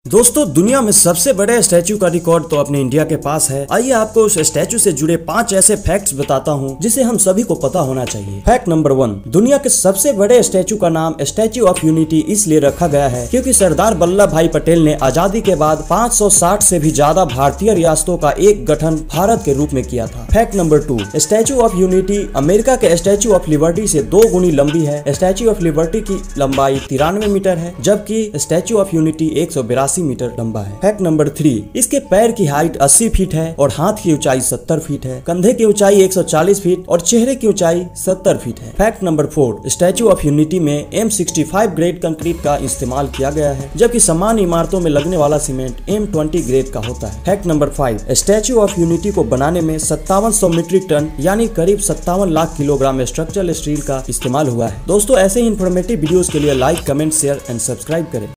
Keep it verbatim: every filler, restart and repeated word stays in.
दोस्तों दुनिया में सबसे बड़े स्टैचू का रिकॉर्ड तो अपने इंडिया के पास है। आइए आपको उस स्टैचू से जुड़े पांच ऐसे फैक्ट्स बताता हूं जिसे हम सभी को पता होना चाहिए। फैक्ट नंबर वन, दुनिया के सबसे बड़े स्टैचू का नाम स्टैचू ऑफ यूनिटी इसलिए रखा गया है क्योंकि सरदार वल्लभ भाई पटेल ने आजादी के बाद पाँच सौ साठ से भी ज्यादा भारतीय रियासतों का एक गठन भारत के रूप में किया था। Fact number two, statue of unity America के स्टैचू ऑफ लिबर्टी से दो गुनी लंबी है। स्टैचू ऑफ लिबर्टी की लंबाई तिरानवे मीटर है जबकि स्टैचू ऑफ यूनिटी एक सौ बिरासी मीटर लंबा है। फैक्ट नंबर थ्री, इसके पैर की हाइट अस्सी फीट है और हाथ की ऊंचाई सत्तर फीट है। कंधे की ऊंचाई एक सौ चालीस फीट और चेहरे की ऊंचाई सत्तर फीट है। Fact number four, statue of unity में M sixty five grade concrete का इस्तेमाल किया गया है जबकि समान इमारतों में लगने वाला सीमेंट एम ट्वेंटी ग्रेड का होता है। Fact number five, statue of unity को बनाने में सत्तावन सौ मीट्रिक टन यानी करीब सत्तावन लाख किलोग्राम स्ट्रक्चरल स्टील का इस्तेमाल हुआ है। दोस्तों ऐसे ही इंफॉर्मेटिव वीडियोस के लिए like, comment, share and subscribe करें।